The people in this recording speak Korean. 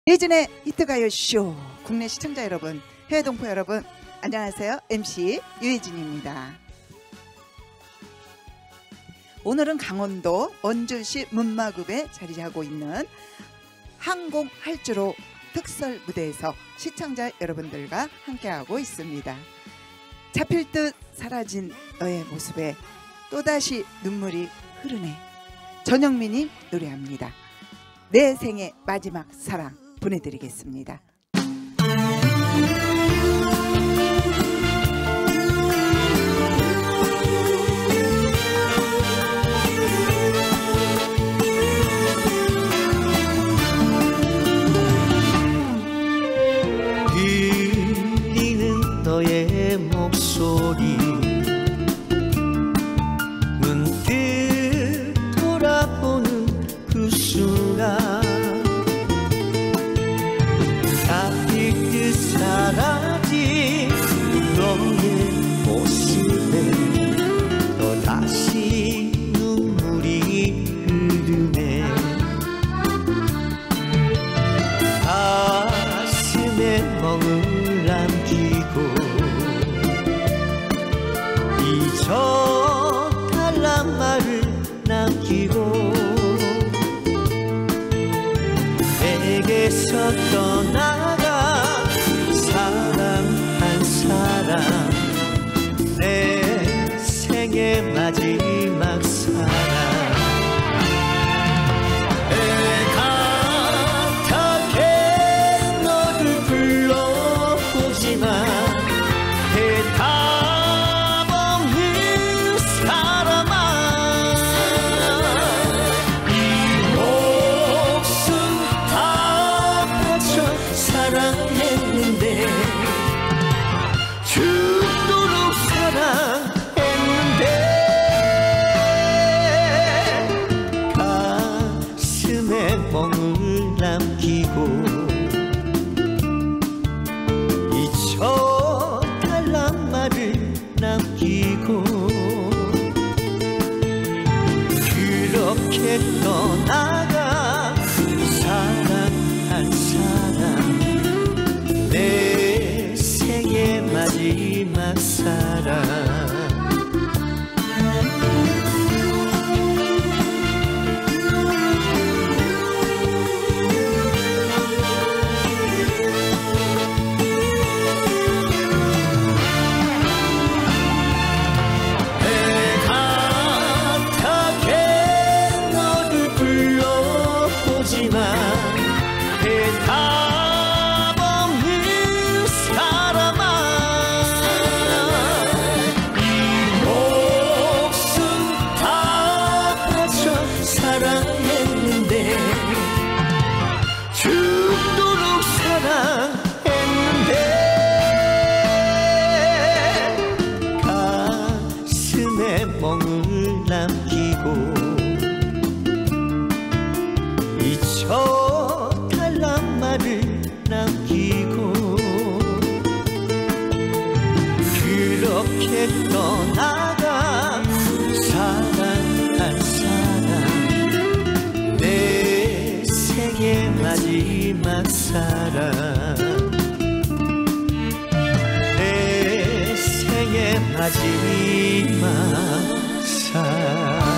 예전의 히트가요 쇼 국내 시청자 여러분, 해외 동포 여러분, 안녕하세요. MC 유혜진입니다. 오늘은 강원도 원주시 문마급에 자리하고 있는 항공활주로 특설 무대에서 시청자 여러분들과 함께하고 있습니다. 잡힐 듯 사라진 너의 모습에 또다시 눈물이 흐르네. 전영민이 노래합니다. 내 생의 마지막 사랑 보내드리겠습니다. 들리는 너의 목소리 문득 돌아보는 그 순간 사라진 너의 모습에 또다시 눈물이 흐르네. 가슴에 멍을 남기고 잊어달란 말을 남기고 내게서 떠나가 사랑한 사람 내 생의 마지막 사랑 애타게 너를 불러보지만 대답 없는 사람아 이 목숨 다 바쳐 사랑했는데 죽도록 사랑했는데 가슴에 멍을 남기고 잊어달란 말을 남기고 그렇게 떠나가 사랑한 사람 내 생의 마지막 사랑 애타게 너를 불러보지만 대답 없는 사람아 이 목숨 다 바쳐 사랑했는데 죽도록 사랑했는데 가슴에 멍을 남기고 잊어달란 말을 남기고 그렇게 떠나가 사랑한 사람 내 생의 마지막 사랑 내 생의 마지막 사랑